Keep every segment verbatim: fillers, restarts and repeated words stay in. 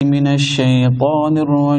من الشيطان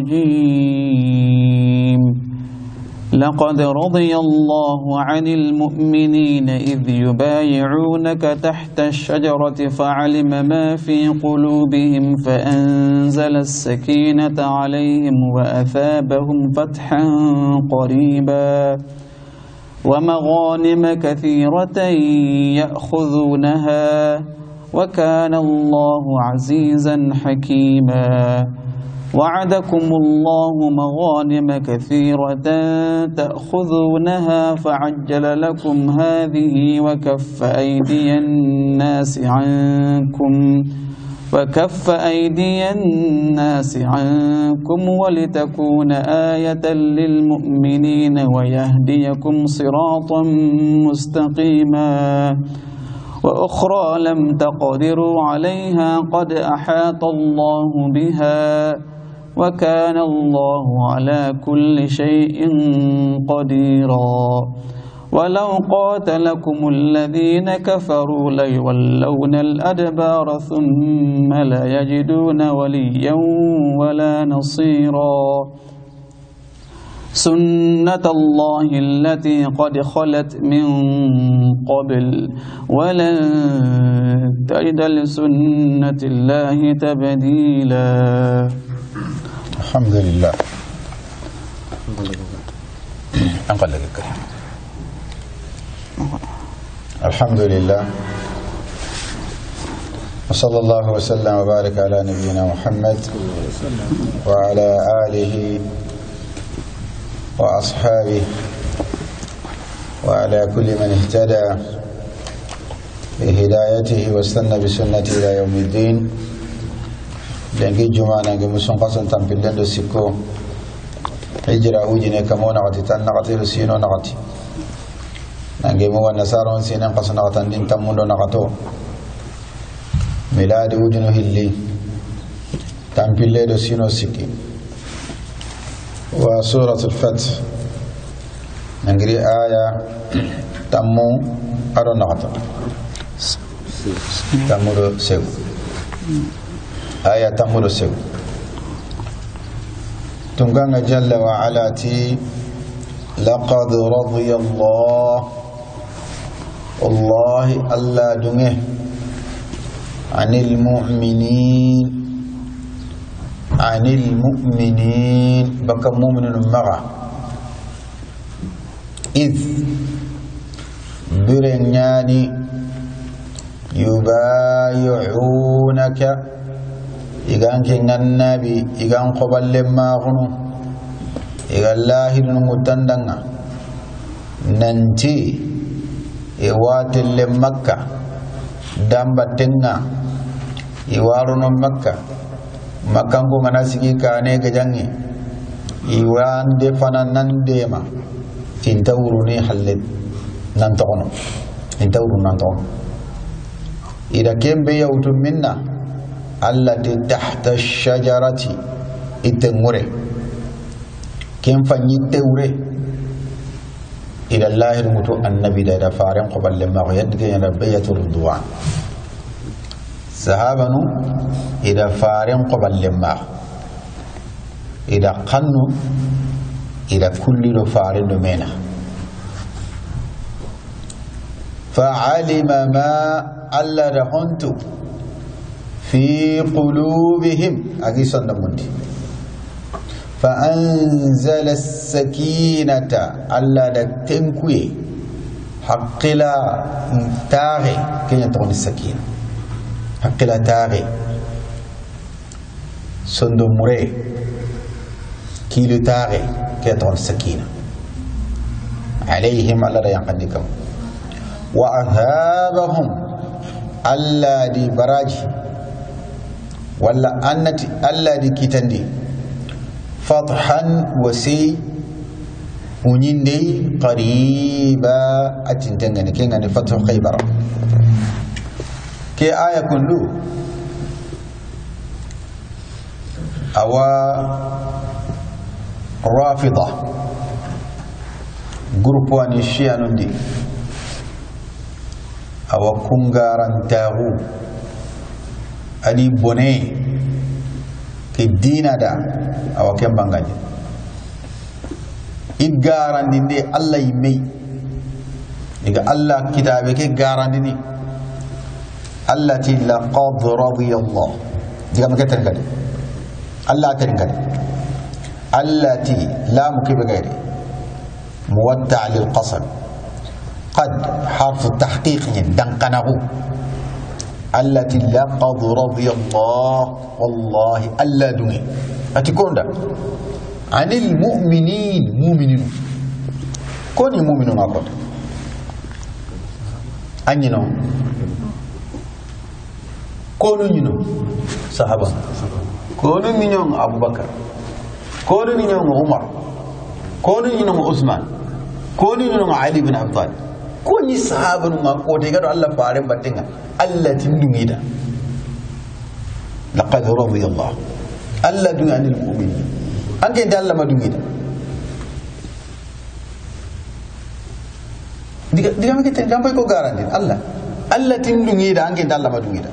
الرجيم لقد رضي الله عن المؤمنين إذ يبايعونك تحت الشجرة فعلم ما في قلوبهم فأنزل السكينة عليهم وأثابهم فتحا قريبا ومغانم كثيرة يأخذونها وكان الله عزيزا حكيما وعدكم الله مغانم كثيرة تأخذونها فعجل لكم هذه وكف أيدي الناس عنكم وكف أيدي الناس عنكم ولتكون آية للمؤمنين ويهديكم صراطا مستقيما وأخرى لم تقدروا عليها قد أحاط الله بها وكان الله على كل شيء قديرا ولو قاتلكم الذين كفروا ليولون الأدبار ثم لا يجدون وليا ولا نصيرا سنة الله التي قد خلت من قبل ولن تجد لسنة الله تبديلا. الحمد لله. الحمد لله وصلى الله وسلم وبارك على نبينا محمد وعلى آله وأصحابه وعلى كل من اهتدى بهدايته واستنى بسنته إلى يوم الدين. لنجي جمعنا جمسون قصن تنبلن دسكو هجرة وجنة كمونا وتتن نغتي رسينو نغتي نجي مو النصارى سينن قصن نغتن دين تموندو نغتو ميلاد وجنو هلي تنبلن دسينو سكي وسورة الفتح نقري آية تمو أرو نغطة تمو سيو آية تمو سيو تنقل جل وعلا تي لقد رضي الله والله ألا دمه عن المؤمنين عن المؤمنين بك مؤمن مغا إذ برنياني يبايعونك إذن كن النبي إذن قبل لما غنو إذن الله المتندن ننتي إوات لمكة دامبتنا إوارن مكة makango manasiki kane gajangi iwan defana nan dema intawruni halid nan tono intawrun nan tono ida kembe yautu minna allati tahta ash-shajarati itengure kem fanyi tewre ila allah mutu annabi da faran qabal lamma yadga ya bayatul ridwan sahabanu إذا فارن قبل لما إذا قنوا إذا كل فارن منا فعلم ما ألا رهنت في قلوبهم أجيسا نموندي فأنزل السكينة ألا دكتنكوي حق لا تاغي كي يتغني السكينة حق لا تاغي سندو مري كيلو تاغي كيتون السكينة عليهم على ريان قدكم وأذهابهم ألا دي براجي ولا أنتي ألا دي كتندي فتحا وسي ونيندي قريبا أتنتنغني كيغاني فتح خيبر كي آية كله أو رافضة جروب وان الشيعة نندي أو كونغاران تاغو أدي بوني ke dina da awa kembangani id garandinde Allah yimei iga Allah kitabe ke garandini allati laqad radiyallahu diga makatan kadi Allah tan kadi allati lam kibagari muwatta' lil qasam قد حرف التحقيق دنقنه التي لقد رضي الله والله ألا دوني أتكون ده عن المؤمنين مؤمنين كوني مؤمنون أقول أني نو كونوا نينو صحابة كونوا نينو أبو بكر كونوا نينو عمر كونوا نينو عثمان كونوا نينو علي بن أبي طالب كوني صحابة ما قوتي قالوا الله فارم باتنga الله تندونيدا لقد رضي الله الله دون عن المؤمنين أنك أنت الله ما دونيدا diga diga ma kete jampai ko garanti Allah Allah tindungida anke أنك Allah ma dungida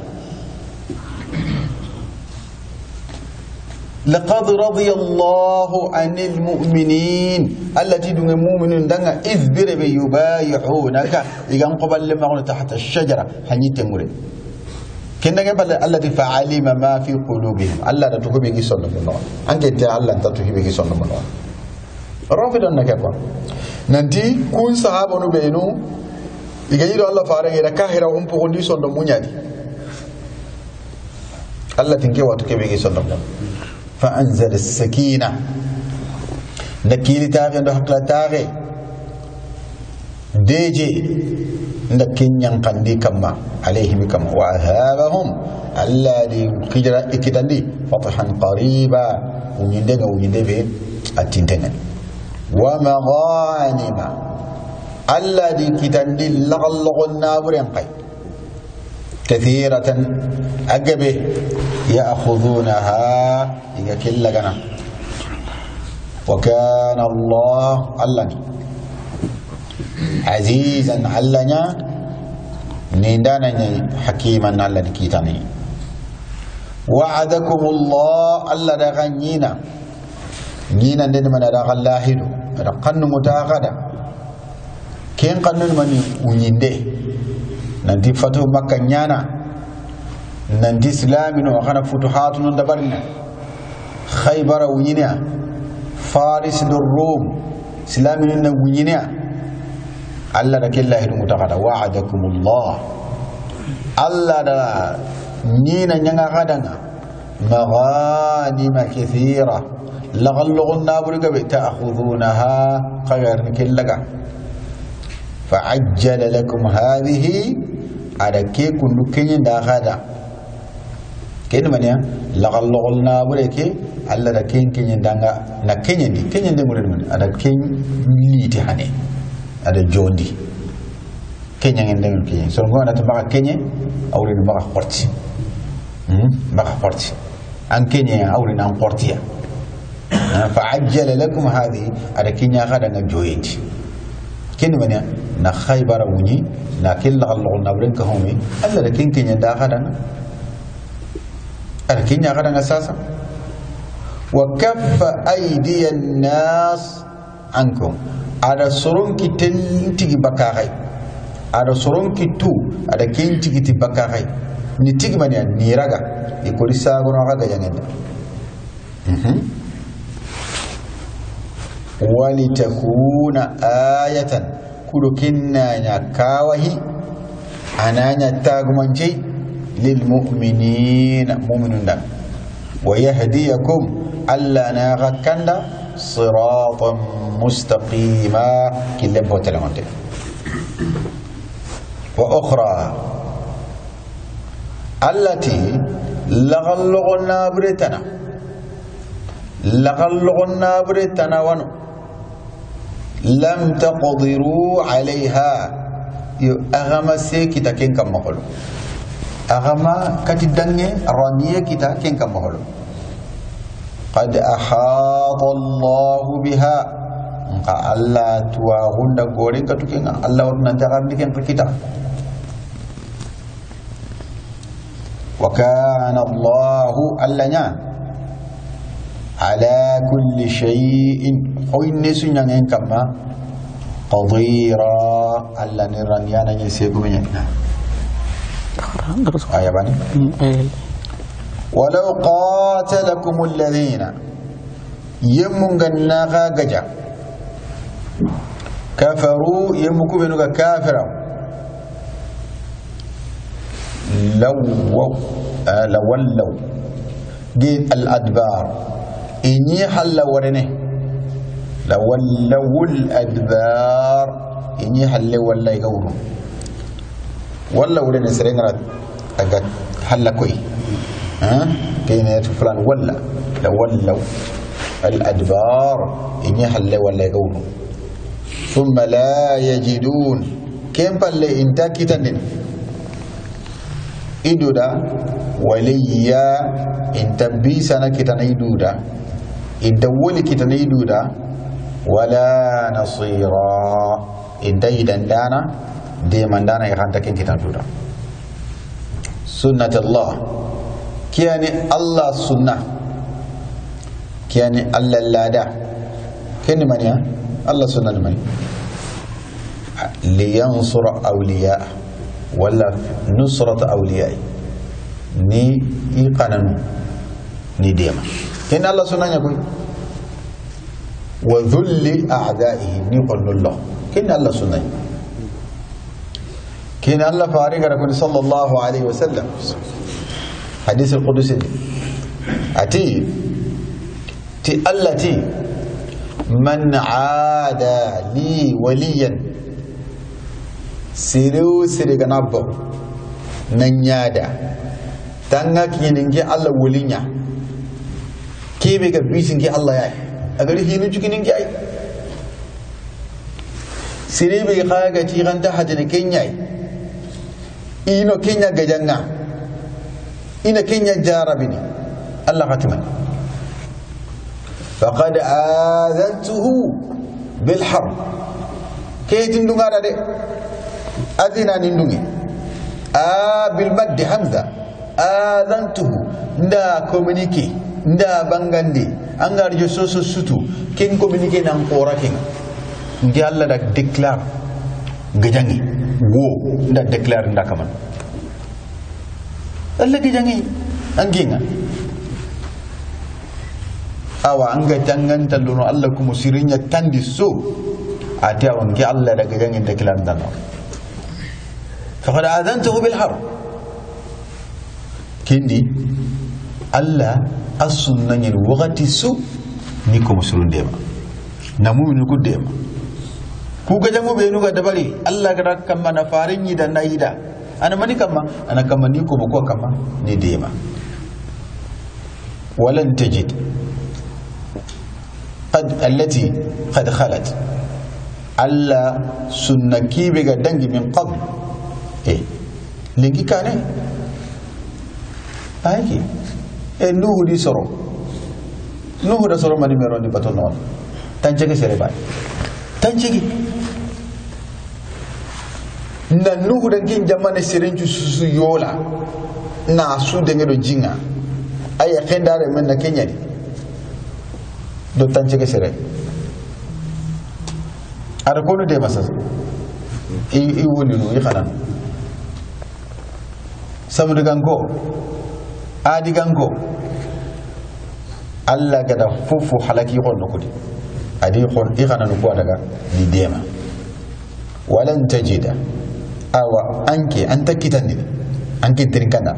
لقد رضي الله عن المؤمنين التي دون المؤمنين دنا إذ برب يبايعونك إذا قبل لما قلنا تحت الشجرة هنيت مري كنا قبل الذي فعلم ما في قلوبهم الله لا تكون بيجي صلى الله أنك أنت الله أنت تكون بيجي صلى الله رافض أنك أقول ننتي كون صحابة نبينو إذا يدو الله فارغ إذا كهرة أم بقولي صلى الله عليه الله تنكي واتكي بيجي صلى الله فأنزل السكينة نكيل تاغي نحقل تاغي ديجي نكين ينقندي كما عليهم كما وأهابهم الذي كجرا إكتندي فتحا قريبا ونندق ونندق التنتين ومغانم الذي كتندي لغلغ النابر ينقي كثيرة أقبه يأخذونها إذا كل جنا وكان الله علني عزيزا علنا نيندانا حكيما علني كيتاني وعدكم الله ألا دغنينا نينا ندمنا دغ الله دو رقن متاغدا كين قنن من ونينده nanti fatu makka nyana nanti islami no kana futuhat no dabarina khaybar wunyina faris do rum islami no wunyina alla da kellahi dum takata wa'adakumullah alla da nina nyanga kadanga maghanima kathira laghallugun naburga bi ta'khudunaha khayr kellaga fa'ajjala lakum hadhihi ada ke kundu kenyen da gada ken mania lagal logol na bureke alla da ken kenyen danga na kenyen di kenyen de murid man ada ken liti hane ada jondi kenyen ngende kenyen so ngona to baka kenyen awri no baka porti hmm baka porti an kenyen awri na portiya fa'ajjala lakum hadhihi ada kenya gada na joyiti ken mania na khaybara wuni na killa gallo na bren ka homi alla da kin kin da gadan ar kin ya gadan asasa wa kaffa aydiyan nas ankum ada surun ki tigi bakarai ada surun ki tu ada kin tigi ti bakarai ni tigi mani ni raga e ko risa gono raga jangenda mhm wali takuna ayatan kudukinna nya kawahi ananya tagumanji lil mu'minina mu'minun dan wa yahdiyakum alla naghakanda siratan mustaqima kilabo talamante wa ukhra allati laghallughna britana laghallughna britana wanu لم تقدروا عليها أغما سيكتا كين كم مخلو أغما كتدنية رانية كتا كين كم مخلو قد أحاط الله بها نقا الله تواغون دا غورين كتو كين الله ورنا جغر دي كين كتا وكان الله ألا نيا على كل شيء خوين نسو نيان كما قديرا ألا نران يانا يسيبو من آية باني ولو قاتلكم الذين يمون ناغا غجا كفروا يمكو بنوغا كافرا لو آه لولوا جيت الأدبار إني حل ورنه لولوا الأدبار إني حل ولا يقولوا ولا ورنه سرينغرات أجد حل كوي ها كينات فلان ولا لولوا الأدبار إني حل ولا يقولوا ثم لا يجدون كم بل إنتا كتنين إدودا وليا إنتا بيسانا كتنا إدودا إنتا ولي كتنا إدودا ولا نصيرا إنتا إدان دانا دي من دانا يخانتا كن كتنا إدودا سنة الله كياني الله سنة كياني الله اللادا كياني من يا الله سنة من لينصر أولياء ولا نصرة أولياء ني إيقانن ني ديما كن الله سنة يقول وذل أعدائه ني قل الله كن الله سنة كن الله فارغ ركن صلى الله عليه وسلم حديث القدسي أتي تي التي من عادى لي وليا سيرو سيرغا نابو نانيادا تانغا كينينجي الله ولينيا كيبيغا بيسينجي الله ياي اغري هينو جوكينينجي اي سيريبي خاغا تي غانتا حدنا كينياي اينو كينيا غاجانغا اينا كينيا جاربني الله ختمه فقد آذنته بالحرب كيف ندونغا دي أذنا ندونغي آ بالمد حمزة آذنته ندا كومونيكي ندا بانغاندي أنغار جسوسو سوتو كين كومونيكي نانقورا كين نجي الله دا ديكلار غجانغي وو ندا ديكلار ندا كمان الله غجانغي أنجينا awa anga tanganta luno Allah ku musirinya tandi su ati awan ki Allah daga jangin da kilan dano faqad adantuhu bil harb kindi Allah as-sunna ni waqti su ni ko musulun dema namu ni ku dema ku ga jango be nuga dabari Allah ga rakkan mana farin yi da naida ana mani kamma ana kamma ni ko bako kamma ni dema walan tajid قد التي قد خلت alla sunna kibe ga dangi min qabl eh lengi kane ayki e nuhu di soro nuhu da soro mani mero ni baton non tanjege sere bay tanjege na nuhu da gin jamane serenju susu yola na su de ngedo jinga ay xendare men na kenyadi do tanjege sere ada kono de masa i i woni no i xanan samu de gango adi gango alla gada fufu halaki xonno ko di adi xon i xanan ko daga di dema walan tajida awa anki anta kitandi anki trinkana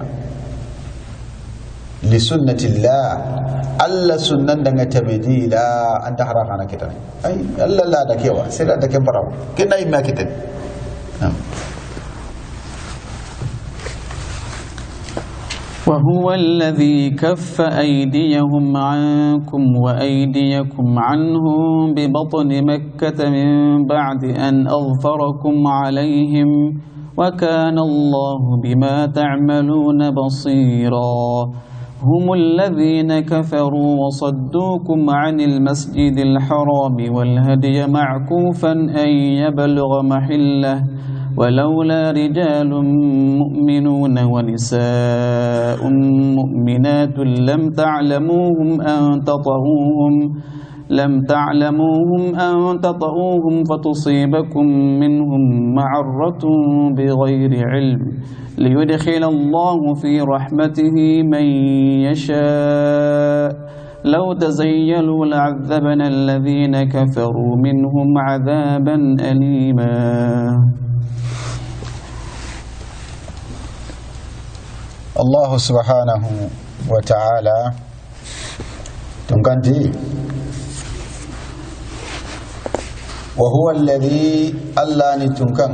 li sunnati llah alla sunnan daga tabdila anta harana kitan ay alla la da kewa sai da ke barawo kina yi ma kitan وهو الذي كف أيديهم عنكم وأيديكم عنهم ببطن مكة من بعد أن أظفركم عليهم وكان الله بما تعملون بصيرا هم الذين كفروا وصدوكم عن المسجد الحرام والهدي معكوفا أن يبلغ محله ولولا رجال مؤمنون ونساء مؤمنات لم تعلموهم أن تطؤوهم لم تعلموهم أن تطؤوهم فتصيبكم منهم معرة بغير علم ليدخل الله في رحمته من يشاء لو تزيلوا لعذبنا الذين كفروا منهم عذابا أليما. الله سبحانه وتعالى تنقنتي وهو الذي ألا نتنكن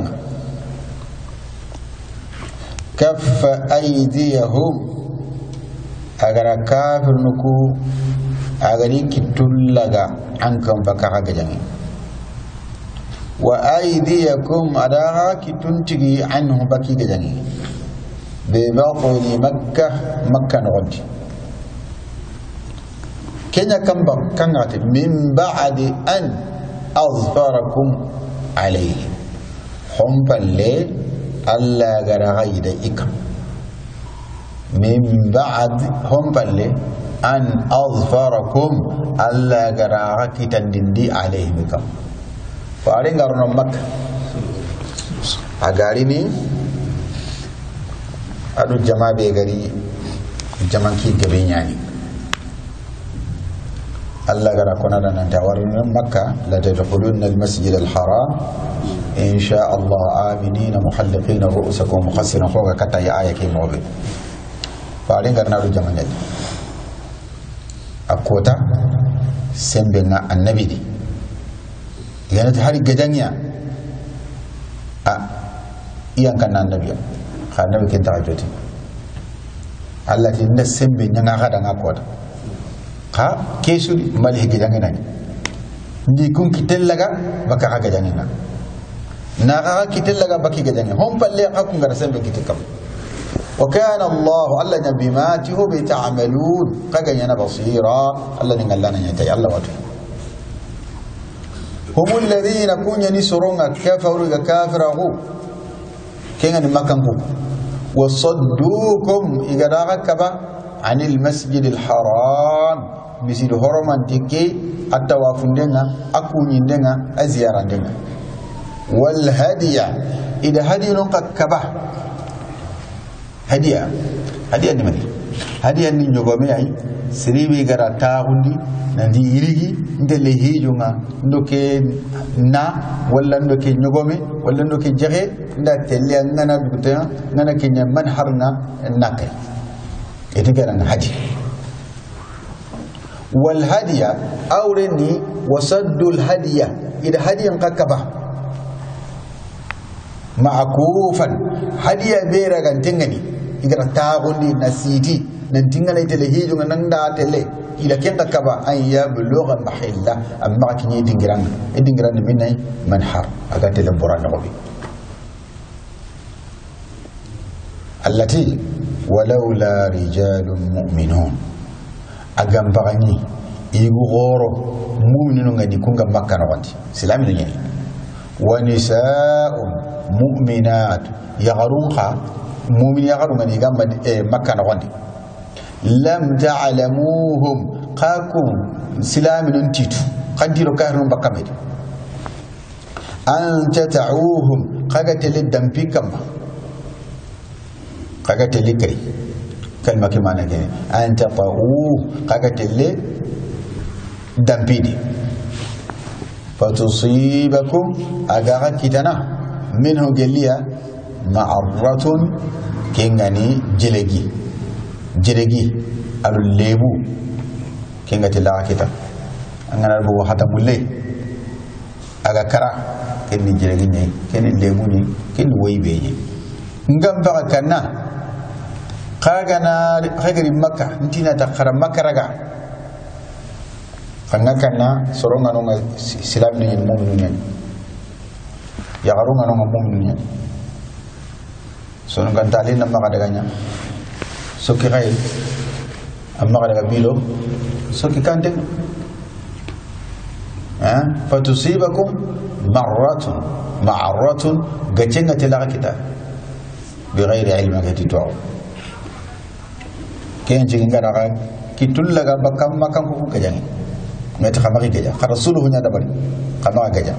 كف أيديهم أجر كافر نكو أجري كتلغا عنكم بكا جميع وأيديكم أداها كتنتجي عنه بكي جميع ببطن مكة مكة نغدي كنا كم بكنات من بعد أن أظفركم عليه هم بالله ألا غرغيد إكم من بعد هم بالله أن أظفركم ألا غرغك تندي عليه بكم فأرين غرنا مكة أغاريني أدو جماعة بيغاري جماعة كي جبينياني الله غرا كنا نتوارن مكة لا تدخلون المسجد الحرام إن شاء الله آمنين محلقين رؤوسكم مقصرين فوق كتا يا آية كي موبي فعلين غرنا دو جماعة أكوتا سنبنا النبي دي يعني تهاري جدانيا أ إيان كان النبي خا النبي كنت عجوتي الله تنسى سنبنا غدا أكوتا ha kesuli mali gidangena ndi kun kitellaga baka haga janina na ga kitellaga baki gidangena hom palle akun gara sembe kitikam wa kana Allah alla nabimati hu bi ta'malun kaga yana basira alla ni ngallana nyata Allah watu hum alladhina kunya nisurunga kafaru ga kafirahu kenga ni makanku wasaddukum igaraga kaba anil masjidil haram misidu horoman tike atawafundena akunyindenga aziyarandenga wal hadiya ida hadiyun qakkaba hadiya hadiya ni mani hadiya ni nyogome ay siribi gara tahundi nandi irigi ndele hijunga ndoke na walla ndoke nyogome walla ndoke jahe nda telle ngana dugta ngana kenya manharna nakay itigaran haji wal hadiya awreni wasaddul hadiya ida hadiyan kakaba ma'kufan hadiya bera gantengani igara tagundi nasiti nan tingana itele hijo nan da tele ila ken kakaba an ya bulugha mahilla amma kinyi dingiran dingiran minai manhar aga tele buran gobi allati ولولا رجال مؤمنون أجمع بغني يغورو مؤمنون غني كونغ مكة نغني سلام لني ونساء مؤمنات يغرونها مؤمن يغرون غني جنب مكة نغني لم تعلموهم قاكم سلام ننتيتو قديرو كهرون بكمل أن تتعوهم قاكتل الدمبيكم kaga tele kai kalma ke mana ke anta ta'u kaga tele dampidi fatusibakum agaga kitana minhu galiya ma'arratun kengani jelegi jelegi alul lebu kengati la kita angana bu hata mulle aga kara kenni jelegi ne kenni lebu ne kenni waybe ne ngam baka kana kagana khagri makka ntina ta kharam makka raga kanga kana soronga no islam ni mu'minin ya garunga no mu'minin soronga talin na maka daganya soki gai amma daga bilo soki kande ha fatusibakum marratun معرة قجنة تلاغ كتاب بغير علم كتتوع كين جين غاغا كي تولغا بكام مكان كو كجان مت خماغي كجا رسوله نيا دبر خماغا كجا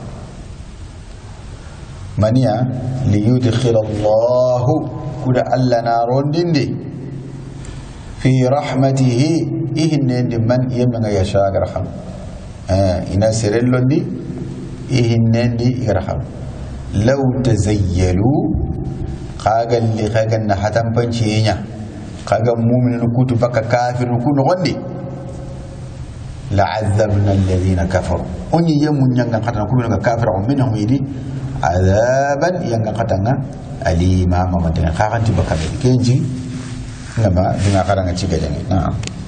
منيا ليدخل الله كل الله نارون دندي في رحمته إهن من يمن يشاء رحم آه إنا سرلون دي إهن دي رحم لو تزيلوا قاقل لي قاقل نحتم بنشينيا قاقل مؤمن نكوت بك كافر نكون غندي لعذبنا الذين كفروا أني يمن ينغن قتنا نكون كافر منهم يدي عذابا ينغن قتنا أليما ممتنا قاقل تبك كينجي لما بما قرأنا تيجي نعم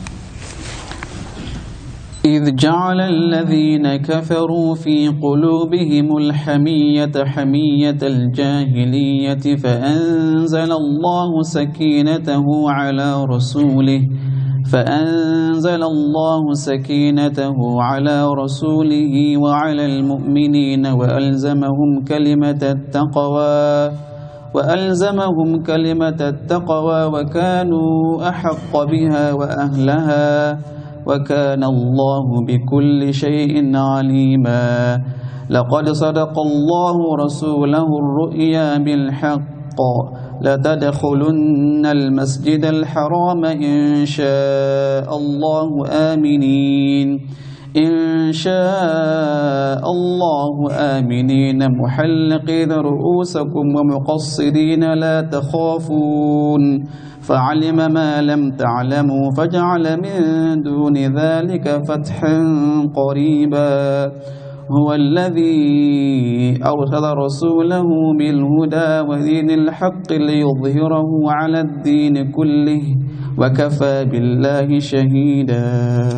إذ جعل الذين كفروا في قلوبهم الحمية حمية الجاهلية فأنزل الله سكينته على رسوله فأنزل الله سكينته على رسوله وعلى المؤمنين وألزمهم كلمة التقوى وألزمهم كلمة التقوى وكانوا أحق بها وأهلها وكان الله بكل شيء عليما لقد صدق الله رسوله الرؤيا بالحق لتدخلن المسجد الحرام إن شاء الله آمنين إن شاء الله آمنين محلقين رؤوسكم ومقصرين لا تخافون فعلم ما لم تعلموا فجعل من دون ذلك فتحا قريبا هو الذي أرسل رسوله بالهدى ودين الحق ليظهره على الدين كله وكفى بالله شهيدا.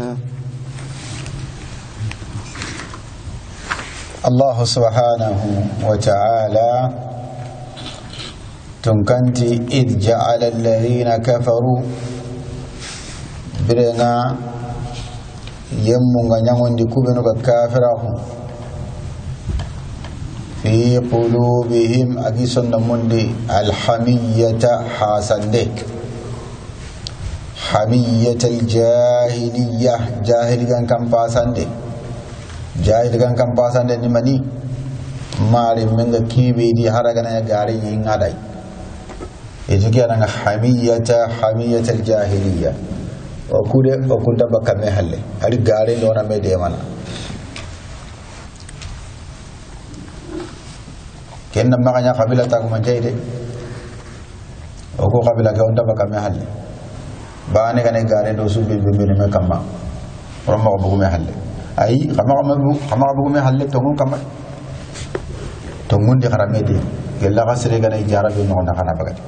الله سبحانه وتعالى تنكنتي إذ جعل الذين كفروا برنا يمون غنيون دي كوبنو كافرهم في قلوبهم أجيسون مندي الحمية حاسندك حمية الجاهلية جاهل كان باسندك jahil kan kan pasan den mani mari menga kibe di haragana ya gari yin adai ejuki ana hamiyata hamiyatal jahiliya o kude o kunda bakame halle ari gari do na mede mana kenna maganya qabila ta ko manjayde o ko qabila ka onda bakame halle baane kane gari do subbe be me kamma romma ko bugume halle ay xama xama xama bu me halle tongun kam tongun di xaramedi gella xasre gana jara be no na xana bagati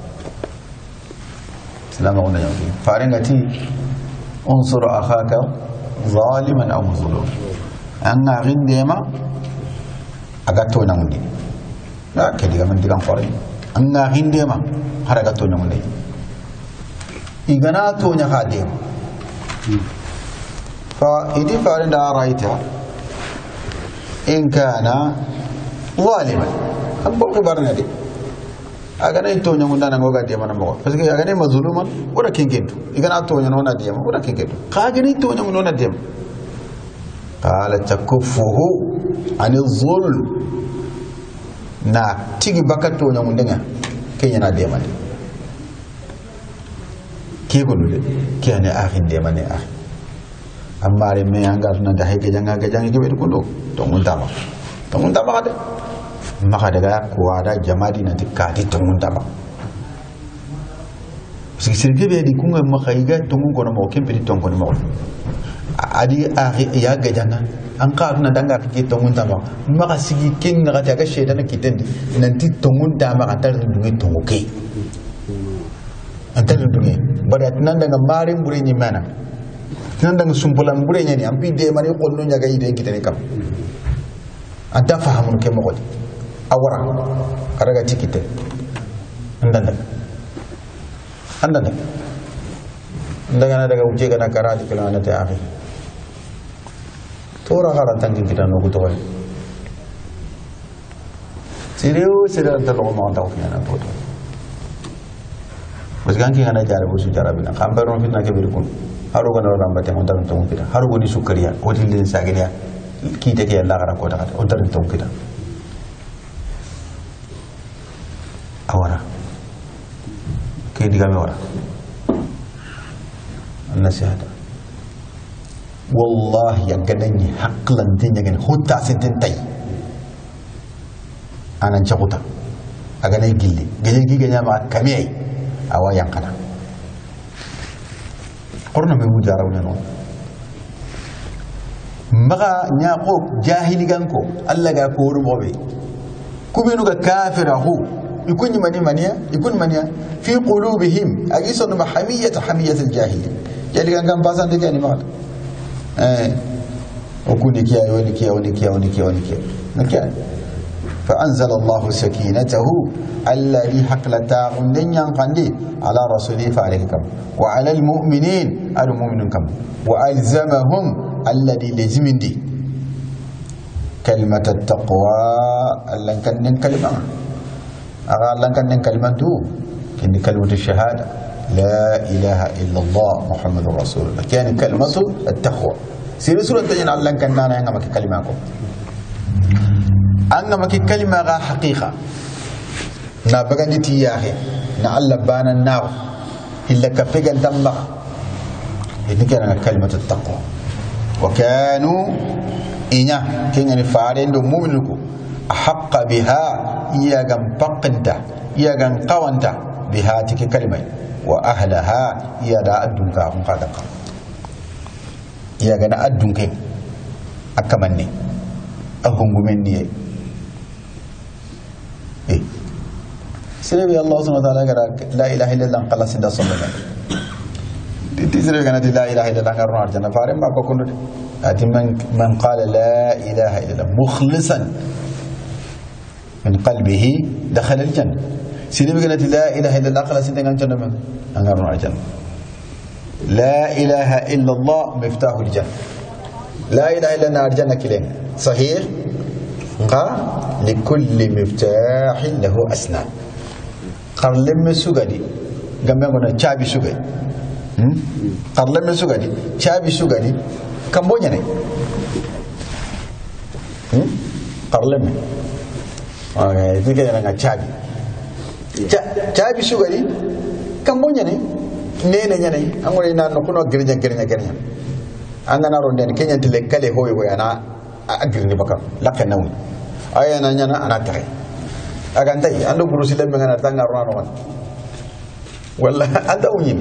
salamu alaykum farengati unsur akhaka zaliman aw mazlum anga rindema aga to namundi na ke diga man digan xore anga rindema haraga to namundi igana to nya xade فإذا فعلنا رأيت إن كان ظالما أبو خبرنا دي أغنى يتوني من دانا نغوغا دي مانا مغو بس أغنى مظلوما ولا كينكينتو إغنى أتوني نونا دي ولا كينكينتو قاغنى يتوني من نونا دي قال تكفه عن الظلم نا تيجي بكتو نمون دنيا كينا دي مانا كي يقولوا لي كي أنا آخر دي مانا آخر amare me angar na da hege janga ga jangi be ko do to mun tama to mun tama kade maka daga ko ada jamadi na tikati to mun tama sigi sirge be di kunga maka iga to mun ko no mo kempe to ko no mo adi akhi ya ga janga an ka na danga ke to mun tama maka sigi king na ga ga shedan kitendi nanti to mun tama ka tar dungi to ke antar dungi badat nan daga mare mbure ni mana nan dang sumpulan bure nyani ampi de mari qolno nyaga ide kitani kam anta fahamun ke mo godi awara karaga tikite andanda andanda ndaga na daga uje kana karati kala na ta akhi tora gara tangi kita no gutoy سيريو سيريو أنت لو ما أنت وفينا نبوت بس كان كي أنا جارب وسو جاربنا كم بيرون فينا كبيركم هارو كنا رام بتي أنت نتوم كده هارو كوني سكريا وتلين ساقيا كي تكي الله كرا كودا أنت نتوم كده أورا كي دكامي أورا النصيحة والله يجنني حقلا تنجن هوتا سنتنتي أنا نشقوتا أجنني جلي جلي جي جنيا مع كمية أو ينقنا قرنا من مجارون نون مغا نياقو جاهلي جانكو الله جا كور موبي كوبينو كافر هو يكون مني منيا يكون منيا في قلوبهم أجيسون محمية حمية الجاهلين جالي كان كان باسان دكاني مال eh okuni kiya woni kiya woni kiya woni kiya woni kiya nakiya fa anzala Allah sakinatahu alladhi haqlata unyan qandi ala rasuli fa alaykum wa ala almu'minin al mu'minun kam wa alzamahum alladhi lazimindi kalimat at-taqwa allan kan kalima aga allan kan kalimatu kin kalimatu shahada لا إله إلا الله محمد رسول الله كان كلمة التقوى سير سورة تجين الله كان نانا ينعم كلماكم أنعم كلمة غا حقيقة نابغاني تياهي نعلى بانا النار إلا كفيقا دمبا إذن كان كلمة التقوى وكانوا إنا كان فارين دو مؤمنكم أحق بها إياغا بقنتا إياغا قوانتا بها تك كلمة وأهلها يدا أدنك أم قادك يدا أدنك أكمني أهم مني إيه سيري الله سبحانه وتعالى لا إله إلا الله قال سيدا صلى الله عليه وسلم تسيري كانت لا إله إلا الله قرنا أرجنا فارم ما بكون أتي من من قال لا إله إلا الله مخلصا من قلبه دخل الجنة سيدي بقولت لا إله إلا الله خلاص إنت كنت نعم أنقرنا الجنة لا إله إلا الله مفتاح الجنة لا إله إلا الله الجنة كلين صحيح قا لكل مفتاح له أسنان قرلم سجدي جنبنا شابي سجدي قرلم سجدي شابي سجدي كم بنيانه قرلم آه itu kaya dengan cabi cabi sugari kambonya ni nene nyane angore na no kuno gernya gernya gernya angana ronde ni kenya tele kale hoy hoy ana agirni baka lakka nawi ayana nyana ana tare agantai ando burusi lembe ngana tanga rono wala anda unyin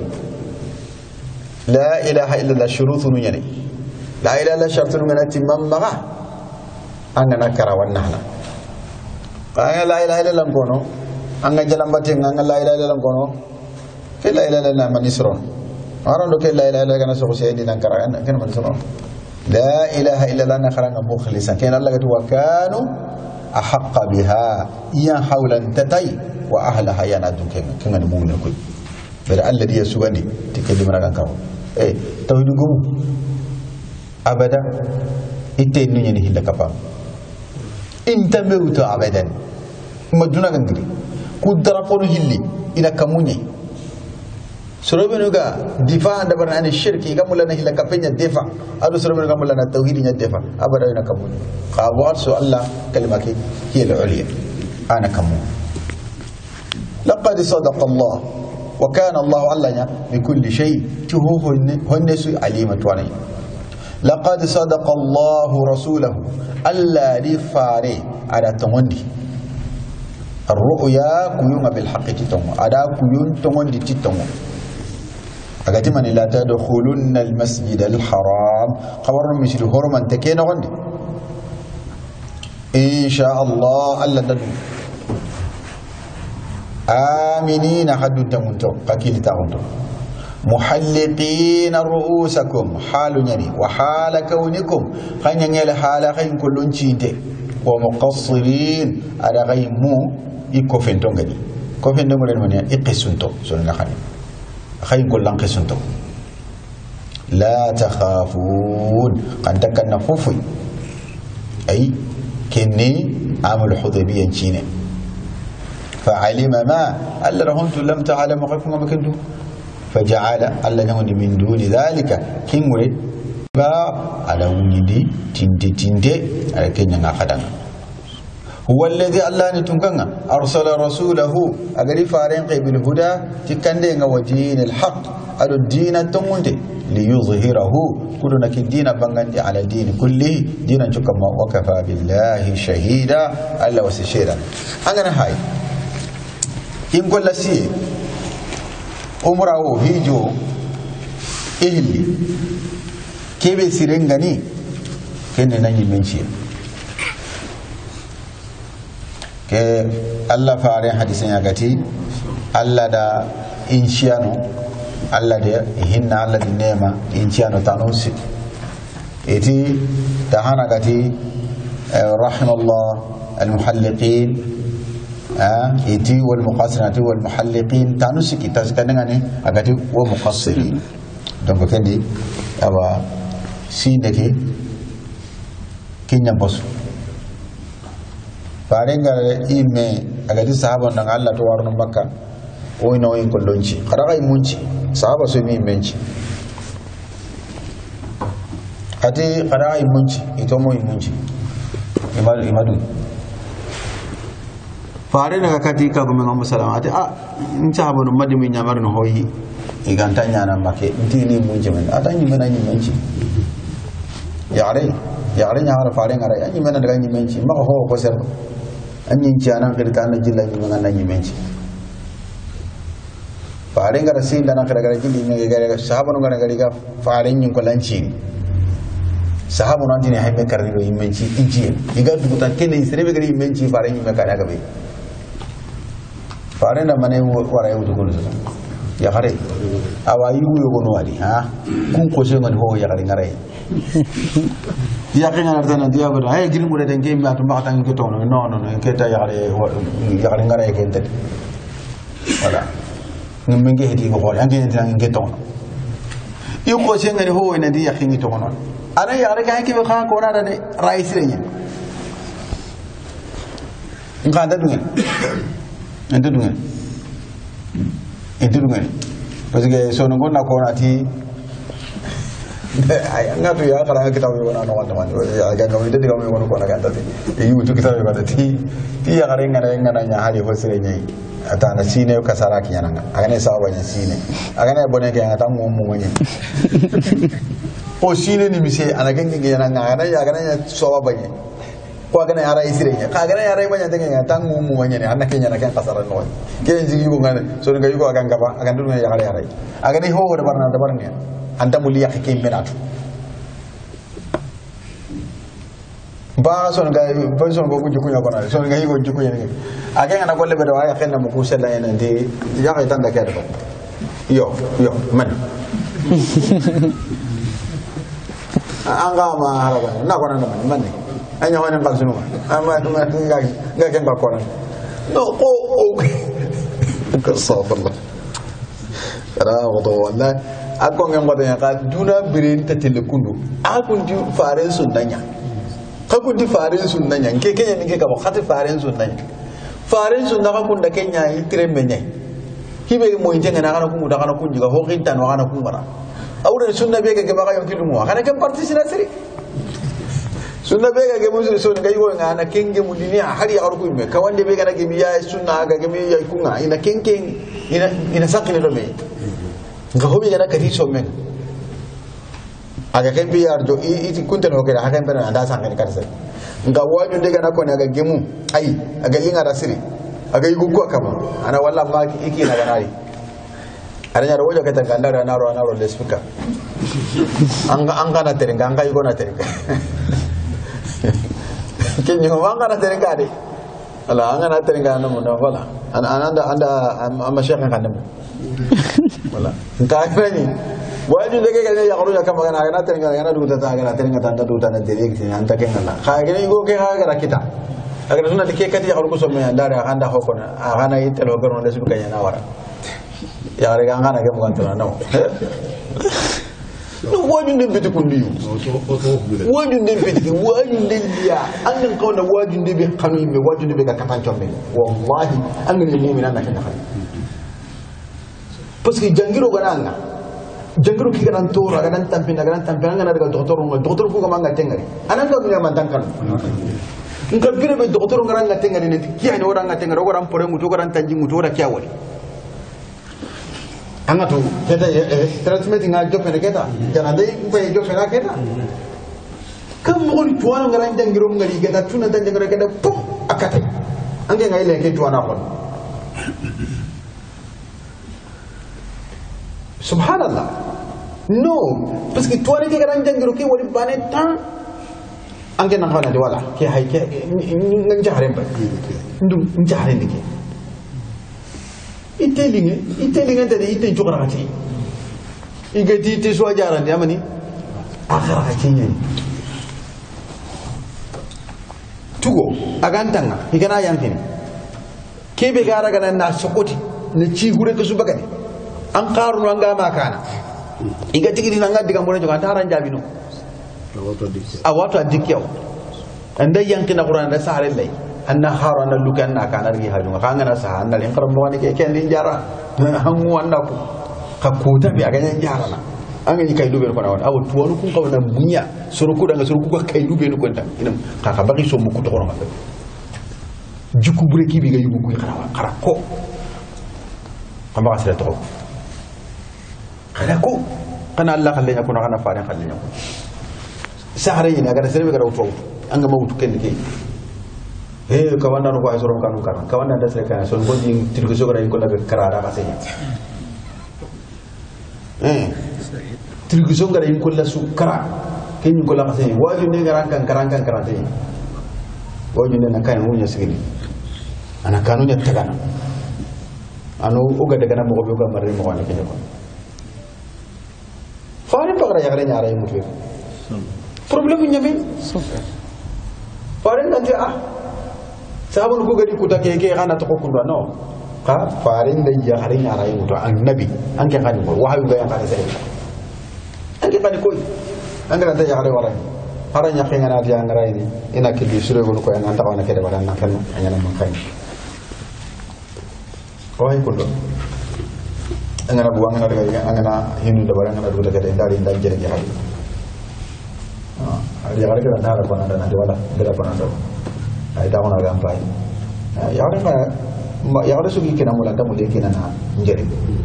la ilaha illa allah shurutun yani la ilaha illa shartun min atimam maga angana karawan nahna anga la ilaha illa allah kono anga jalambate anga la ilaha illa allah kono ke la ilaha illa allah manisron arando ke la ilaha illa allah kana so seydi nan kara kana manisron la ilaha illa allah na kharanga mukhlisan ken allah gatu wa kanu ahqqa biha ya hawlan tatai wa ahlaha ya nadun ken ken ngani mu'min ko bere alladhi yasugandi tikedi maragan kawo eh tawhidu gumu abada itte ni ni hilla kapa inta mewta abadan maduna gangiri ku daraponu hilli ina kamunye sorobenuga difa anda barani shirki gamulana hilla kapenya defa adu sorobenuga mulana tauhidnya defa abada ina kamunye qabu arsu allah kalimaki hiya al-ulya ana kamun laqad sadaqa allah wa kana allah allana bi kulli shay tuhu hunnasu alimatu alayhi laqad sadaqa allah rasulahu alladhi fari ada tongondi الرؤيا كيون بالحق تتوم أدا كيون تمون دي تتوم أقدم أن لا تدخلن المسجد الحرام خبرنا مثل هرمان تكين غندي إن شاء الله ألا ندو آمنين حد تمونتو قكيل تغنتو محلقين رؤوسكم حال يعني وحال كونكم خين ينال حال خين كلون تشينتي ومقصرين على غير مو يكوفنتون غادي كوفنتون غادي مانيا يقسنتو سولنا خاني خاين كلان قسنتو لا تخافون قد كان فوفي اي كني عامل حديبيه تشينه فعلم ما ألا رهنت لم تعلم وقفنا مكندو فجعل ألا نهن من دون ذلك كنوري با على ونيدي تنتي تنتي على كنيا خدنا هو الذي الله نتنكنا أرسل رسوله أجري فارين بالهدى تكندين ودين الحق على الدين التمونتي ليظهره كلنا كدين بانغاندي على الدين كله دين كما وكفى بالله شهيدا الله وسشيدا أنا هاي إن كل شيء عمره هيجو إهلي كيف سيرنغاني كن ناني منشي ke Allah faare hadisen yagati Allah da inchiano Allah de hinna Allah di nema inchiano tanusi eti tahana gati rahimallah almuhalliqin eti wal muqassirati wal muhalliqin tanusi kitas kadangane agati wa muqassirin donc kendi aba sindeke kinya bosu farenga ime agadi sahaba nang Allah to warno makka o ino en ko lonci kharaga munci sahaba so mi menci ati kharaga munci ito mo munci imadu imadu farenga kati ka gumi ngam salama ati a in sahaba no madi mi nyamar no hoyi iganta nyana make ntini munci men ata nyi mena nyi menci yare yare nyaara farenga ra nyi mena daga nyi menci ma ho ko ser anyin cianan kirta na jilla ni mangan na nyimenci faare ngara sin dana kara gara jilli me gara sahaba no gara ga faare nyin ko lanci sahaba no antini haybe karni do nyimenci inji diga du tan kene serebe gari nyimenci faare nyi me kada ga be faare na mane wara yudu ko so ya khare awa yu yo go no wadi ha kun ko se ngani ho ya gara ngare dia kena artana dia bada ay giri mure den game atu makata ngi tono no no no keta yare yare ngara e kente wala ngim ngi hedi ko yangi tan ngi tono yu ko se ngani ho ina dia khingi tono ana yare ka ki kha ko na de rais renya ngada dungen ende dungen ende dungen parce que sono ngona ko na ti ay ngatu ya kala kita mi wona no wanda man ya ga ngam de ngam wona ko na ganta ti e yutu kita mi wona ti ti ya kare ngana ngana nya hali ho sire nyai ata na sine ka saraki yana agane sawa nya sine agane bone ke ngata ngum mu nya o sine ni mi se ana gangi yana ngana ya agane nya sawa banye ko agane ara isire nya ka agane ara banye de ngata ngum mu nya ne anna ke nya na kan kasara no ke nji yugo ngane so nga yugo aganga ba agandu nya ya kare ara agane ho de barna de barna anta muliya ke menatu ba son ga ba son go ku kunya kona son ga higo ku kunya ne aga ngana golle be do ay xenna mu ku sella ene ndi ya kay tan da kede ko yo yo man anga ma haraba na kona na man man anya wana mbal sunu ama ma nga nga ken ba kona no o o ko safallah ra wado wallahi akon ngam wada ka duna birin ta telekundu akun di faren sunnanya kakun di faren sunnanya ke kenya ni ke ka khati faren sunnanya faren sunna ka kun da kenya yi tremme nyai hibe mo injenga na kana kun da kana kun jiga ho kintan wa kana kun mara awre sunna be ke ba ka yonki dumo kana kem partisina siri sunna be ke mo so ga yigo ngana kenge mu dinia hari ya ruku me ka wande be kana ke biya sunna ga ke mi ya kunga ina kenge ina ina sakine do me nga hobi gana kati so men aga kan biya do iti kunta no kera hakan bana anda sangani karsa nga waju de gana ko naga gemu ai aga linga rasiri aga yugo ko kama ana walla ma iki na ganari aranya ro wajo kata ganda na ro na ro le speaker anga anga na terenga anga yugo na terenga kenyo anga na terenga de ala anga na terenga na mo na wala anda anda amma shekhan kan wala ntakrani waju dege gane ya garu ya kama gana gana terenga gana du tata gana terenga tanda du tanda dere ki anta kenala kha gane go ke ha gara kita agar sunna de ke kati ya garu ko somme ndara anda hokona agana yitelo garu nda su kanya na wara ya gare ganga na ke mo gantana no no wajun den beti kundiyu wajun den beti wajun den dia annan kawna wajun de be xanu yimbe wajun de be ka katan chombe wallahi annan mu'mina na kana xali parce que jangiro gananga jangiro ki ganan tora ganan tampina ganan tampina ngana daga doktor ngo doktor ko manga tengari anan do mi man tankan ngam bire be doktor ngara nga tengari ne kiya ne wora nga tengari wora pore muto garan tanji muto wora kiya wori anga to keta transmit nga jofe ne keta jana dai be jofe na keta kam mo ni tuwana ngara jangiro ngari keta tuna tan jangiro keta pum akate ange ngai le ke tuwana ko subhanallah no parce que tuwana ke garan jangiro ke wori bane tan ange nan xana de wala ke hay ke ngan jaxare ba ndum jaxare ndike itelinge itelinge de ite jograti igati te so jarande amani akhara ka kinye tugo agantanga igana yankini kebe gara gana na sokoti ne ci gure ko subagani an qaru no ngama kana igati gidi nanga diga mo joga taran jabino awato adikyo anda yankina qur'an da sare lay anna harana lukan na kana ri hajunga kangana sa anna len qaram woni ke ken din jara hangu wanda ko ka ko tabi aga nyan jara na anga ni kay dube ko na won awu tuwanu kun ko na bunya suru ku daga suru ku ko kay dube ko tan inam ka ka baki so mu ku to ko ma jukku bure ki bi ga yubu ku xara xara ko amba asira to xara ko kana allah khalle nya ko na kana faare khalle nya ko sahare ni aga sere be ga wuto anga mawutu ken ke eh kawanda no ko ay sorom kanu kan kawanda da sere kan son bonni tirgo sogara ko daga karara ka senya eh tirgo sogara ko la sukara ken ko la ka senya waju ne garan kan karan kan karan senya waju ne na kan munya sigini ana kanu nya tagana anu uga daga na mo ko ga marre mo ko ne ko faare pagara ya gare nyaara mutu problème ñame faare ngante ah sabun ko gadi kuta ke ke xana to ko kunda no ka faare nday ya xari ñara yi muto annabi anke xani ko wahayu ga xani sey anke xani koy angara ta ya xari wara xara ña xenga na ya ngara ni ina ke bi sure ko ko en anta wana ke de wala na kan ñana man kay way ko do angara bu angara ga angara hinu da wala ngara du da ke ndari ndari jere jere ada yang ada dalam pernah ada nanti wala ada pernah ada ada orang agak ampai yang ada kan yang ada sugi kena mula tamu dia kena na menjadi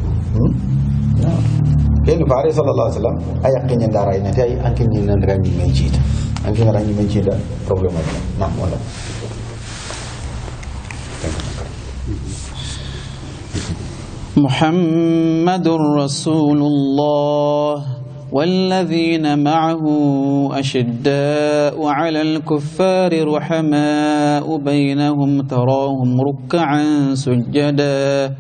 ini Faris sallallahu alaihi wasallam ayat kenya darai nanti ayat angkin jinan rangi mencit angkin rangi mencit ada problem ada nah wala Muhammadur Rasulullah والذين معه أشداء على الكفار رحماء بينهم تراهم ركعا سجدا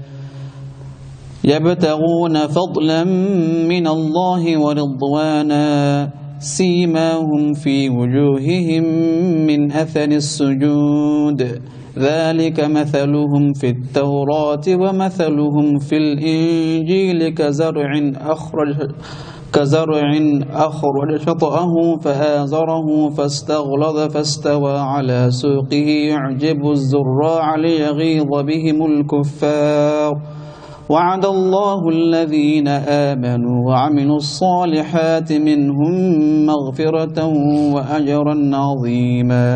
يبتغون فضلا من الله ورضوانا سيماهم في وجوههم من أثر السجود ذلك مثلهم في التوراة ومثلهم في الإنجيل كزرع أخرج كزرع أخرج شطأه فآزره فاستغلظ فاستوى على سوقه يعجب الزراع ليغيظ بهم الكفار وعد الله الذين آمنوا وعملوا الصالحات منهم مغفرة وأجرا عظيما.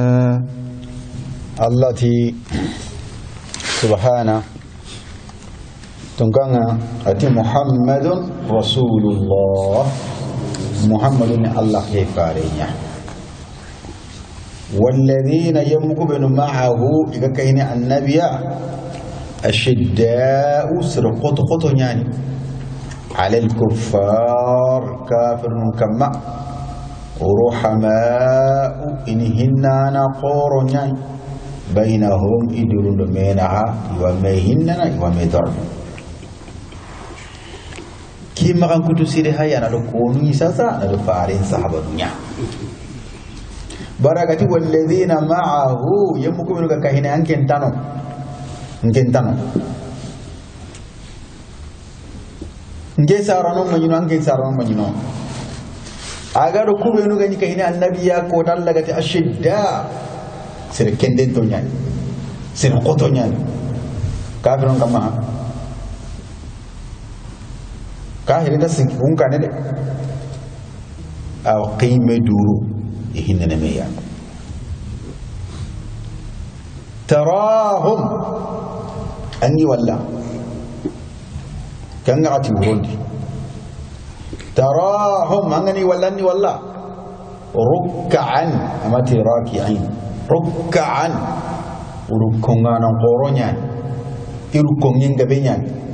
التي سبحانه tungkanga ati Muhammadun Rasulullah Muhammadun Allah kefarenya والذين يمكبن معه إذا كان النبي أشداء سرقط قطنيان على الكفار كافر كما رحماء إنهن نقورنيان بينهم إدرون منها ومهن ومدر كما كان كنت سيري هيا نالو كوني ساسا نالو فارين صحابة دنيا بركاتي والذين معه يمكو منو كاهنا أنكن تانو أنكن تانو أنكن سارانو مجنو أنكن سارانو مجنو agaro kubenu gani kahina annabi ya ko dallagati ashidda sir kenden to nyani sir qoto nyani kafirun kama kahiri da sik un kanede aw qime duru ihinna meya tarahum anni walla kan ngati wurondi tarahum angani walla anni walla ruk'an amati raki'in ruk'an urukongana qoronya irukongin gabenya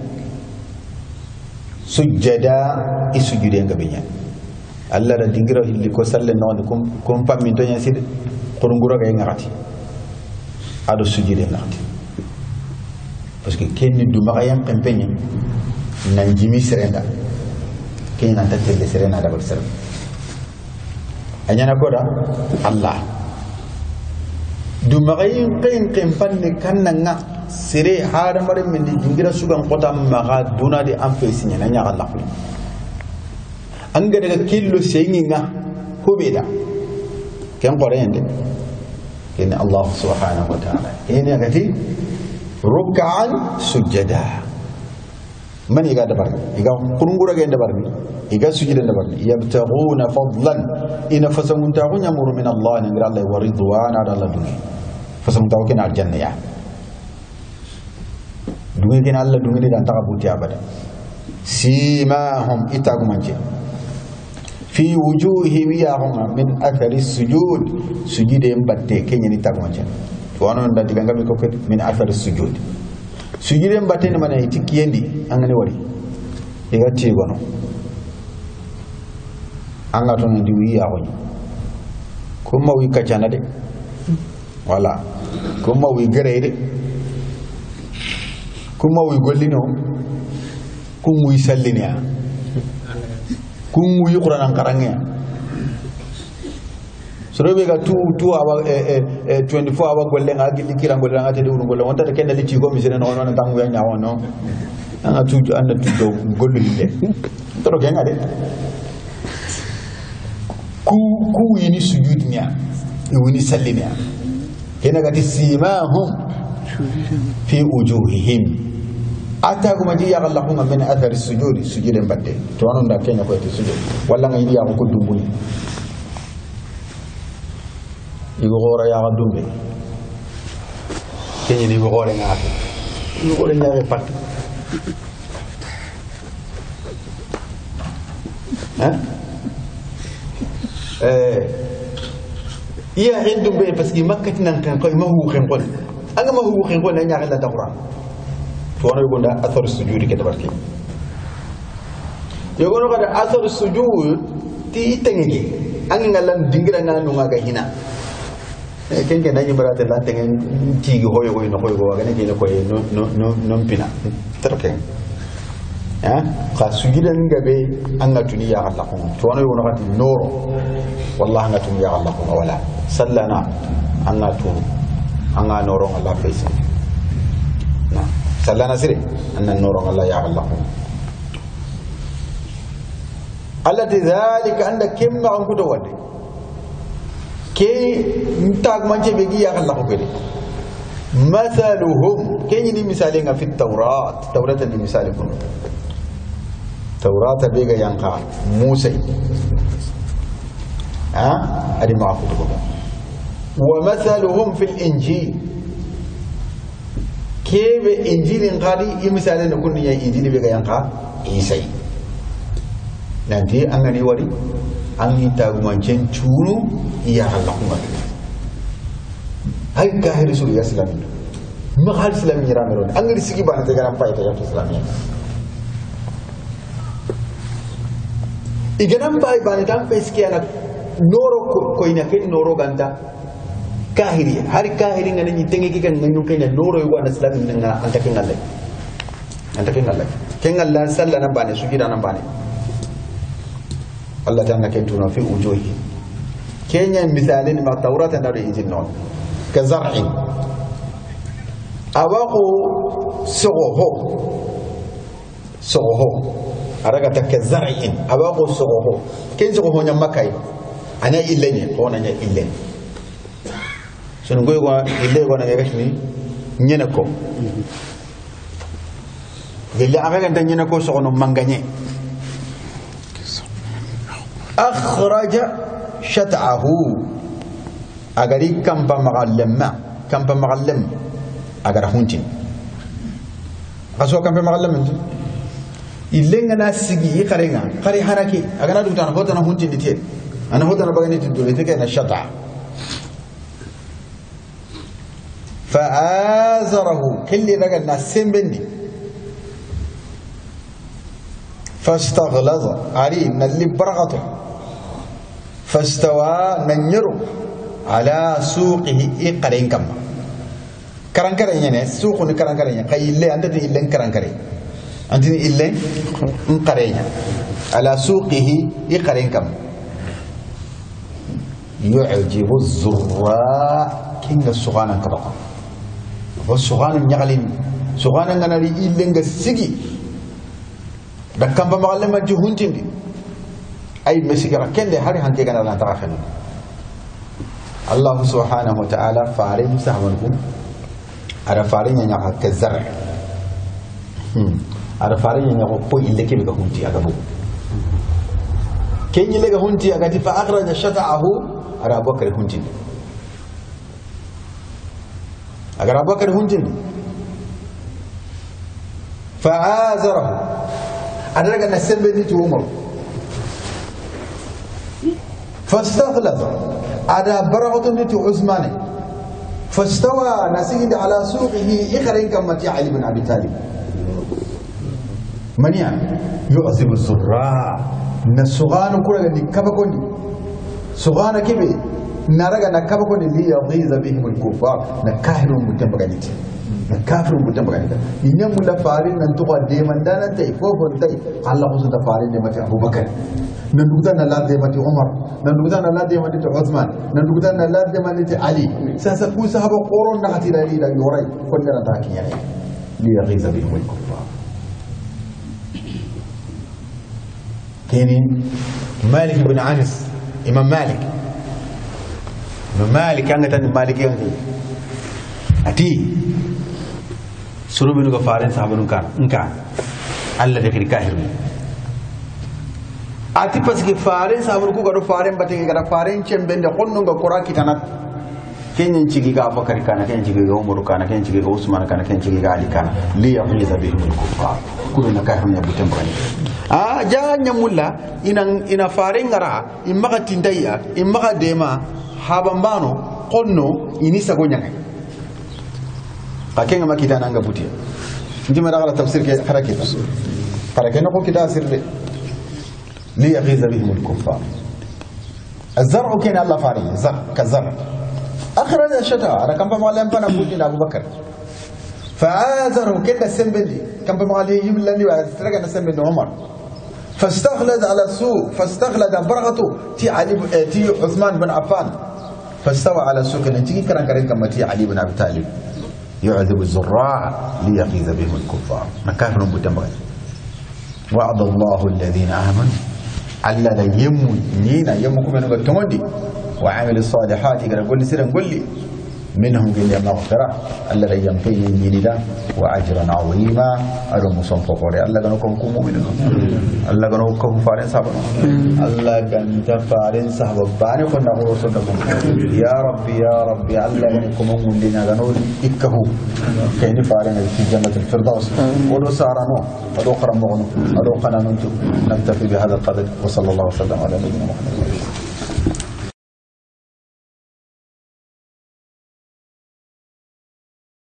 sujjada isujude gabenya Allah da dingira hilli ko salle non kum kum pammi to nyasid qurungura gay ngati ado sujude ngati parce que kenni du makayam pempenye nan jimi serenda kenni nan tatel serena da bal serem anyana koda Allah du makayim pen kempanne kannanga sere hada mare min dingira sugan qota maga duna di ampesinya nanya Allah fu anga daga killo seyinga hubeda ken qorende ken Allah subhanahu wa ta'ala ene gati ruk'an sujada man iga dabar iga kurungura ga dabar ni iga sujida dabar ni yabtaghuna fadlan ina fasamunta gunya muru min Allah ni ngira Allah wa ridwana Allah dungi fasamunta ko ken aljanna ya dungi ken Allah dungi dan takabuti abada simahum itagumanje fi wujuhihim yahum min athari sujud sujud embatte kenya ni tagumanje to anon da diga ngami ko min athari sujud sujud embatte ne mana itikiyendi angane wari iga tigono anga to ndi wi yawo kuma wi kacana de wala kuma wi gerede kuma wi gollino kuma wi sallinya kungu yuqran karangnya sorobe ga tu tu awa twenty-four awa golle nga gilli kira golle nga tede uru golle wonta de kenda liti ko mi sene no non tangu ya nyawo no anga tu anda tu do gollu lille toro genga de ku ku yini sujud nya yini sallinya kena gati simahum fi wujuhihim ata kuma ji ya Allah kuma min athari sujudi sujudin badde to anon da kenya ko sujud walla ngi ya ko dumbuni igo gora ya dumbe kenya ni go gore ngati igo gore nyaare pat hein eh iya hindumbe parce que makkati nan kan ko ma hu xen qol anga ma hu xen qol nyaare la taqra tono gonda athar sujudi ke tabarki yogono kada athar sujud ti tengegi angi ngalan dingira nganu ngaga hina e kenke nanyi barate la tengen tigi hoyo hoyo no hoyo waga ne kene ko no no no no pina terke ha ka sujudan ngabe anga tuni ya Allah ko tono yogono kadi noro wallahi anga tuni ya Allah ko wala sallana anga tuni anga noro Allah faysa na sallana sire annan nurun Allah ya Allah allati dhalika anda kimma an kudo wade ke ntag manje be gi ya Allah ko gede mathaluhum kenyi ni misali nga fi tawrat tawrata ni misali kun tawrata be ga yanka Musa ha adi ma kudo ko wa mathaluhum fil injil kebe injilin qadi imisalin da kunni ya injili be ga yanka isai nanti an gani wari an yi tagumancen tunu ya Allah kuma hay ga hay rasul ya sallam ma hal sallam ya ramero an gari sigi ba ta garan faita ya sallam ya iganan bai ba ne tan peski ana noro ko ina ken noro ganda kahiri hari kahiri ngani ni tengi kan ngani kenya noro yugo na islam nga anta ken ngalle anta ken ngalle ken ngalla salla na bane su gida na bane Allah ta'ala ken tuna fi ujuhi kenya misalin ma tawrata na injil non ka zar'in awaqu sughhu sughhu araga takazar'in abaqo sogo kenzo ko nya makai anya illenye ko nya illen sunu goy ko ille ko na ngakni nyene ko gelle araga tan nyene ko sogo no manganye akhraja shat'ahu agari kampa magallamma kampa magallam agara huntin aso kampa magallam illenga na sigi karenga kare haraki agana du tan hotana huntin ditel ana hotana bagani tiddo iteke na shat'a fa azarahu kulli daga na sembendi fastaghlaza ari nalli baraqatu fastawa nanyaru ala suqihi iqaren kam karankare nyane suqu ni karankare nya kay ille andati illen karankare andini illen inqarenya ala suqihi iqaren kam yu'jibu az-zurra kinga suqana kaba wa suqana nyagalin suqana nganari illen ga sigi dakam ba magallama juhuntindi ay mesigara kende hari hanke kana la taxenu Allah subhanahu wa ta'ala faare musahwankum ara faare nya ka kazar hmm ara faare nya ko ko ille ke ga hunti aga bo kenyi le ga hunti aga ti fa akhraja shata'ahu ara bakar hunti aga bakar hunti fa azarahu ada ga nasembe ni tu umar فاستغلظ على برغة عثمان فاستوى نسيد على سوقه إخرين كما علي بن أبي طالب منيا يعذب الزراع نسغان كل كبكوني سغان كبي نرجع نكبكوني ليغيظ بهم الكفار نكاهر متبغنيت نكافر متبغنيت إنهم مدفعين أن تقع ديما دانا تي فوفر تي الله خصوصا دفعين ديما أبو بكر نندوغدا نلا ديماتي عمر نندوغدا نلا ديماتي عثمان نندوغدا نلا ديماتي علي ساسا كو صحابه قرون نغتي لا لا يوري كون تاكي يعني ليغيظ بهم الكفار كيني مالك بن انس امام مالك امام مالك كان تاني مالك يعني اتي سورو بنو غفارن صحابه كان كان الله ذكر كاهر ati paski faren sabur ku gado faren batenge gada faren chembende konno ga qura kitana kenyen chigi ga Abubakar kana kenyen chigi ga Umar kana kenyen chigi ga Usman kana kenyen chigi ga Ali kana li yaghliza bihim al-kuffar kullu nakahum yabutam bani ah janya mulla inan ina faren ngara imma tindaya imma dema habambano konno ini sago nyanga kakenga makitana nga butia ndima dagala tafsir ke harake harake no ko kita sirre ليغيظ بهم الكفار الزرع كان الله فاري زرع كزرع أخرج الشتاء أنا كم بمعلم فأنا بقول أبو بكر فآزره كده سنبلي كم بمعلم يملني وأسترجع نسنبلي عمر فاستخلد على السوق فاستخلد برغته تي علي تي عثمان بن عفان فاستوى على السوق نتيجي كان كريم كما تي علي بن أبي طالب يعذب الزراع ليغيظ بهم الكفار نكافر بتمرين وعد الله الذين آمنوا alla da yemmu nina yemmu kuma no tomondi wa amil salihati gara golli siran golli minhum bil maghfira alla da yampe yinida wa ajran azima aro musom fokore alla gano ko ko mu'minu alla gano ko faren sahaba alla gan ta faren sahaba bani ko na ko so da ya rabbi ya rabbi alla gano ko mun dina gano ikkahu kayni faren fi jannatul firdaus wa do sarano ado qaram ado qananuntu naktafi bi hadha alqadr wa sallallahu alaihi wa sallam ala nabiyyina muhammad